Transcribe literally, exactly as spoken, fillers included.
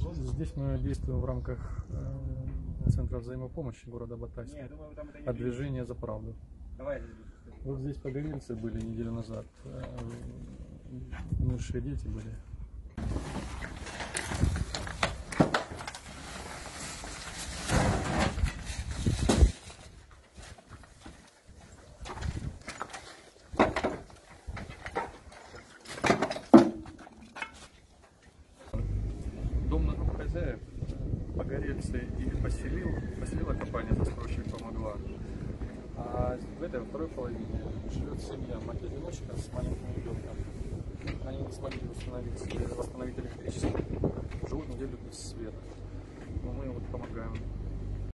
Вот здесь мы действуем в рамках э, Центра взаимопомощи города Батайска от движения «За правду». Вот здесь погорельцы были неделю назад, э, умершие дети были. Дом на двух хозяев погорельцы и поселил, поселила компания «Застройщик помогла». А в этой, во второй половине живет семья, мать-одиночка с маленьким ребенком. Они не смогли восстановить, восстановить электричество, живут неделю без света. Но мы вот помогаем.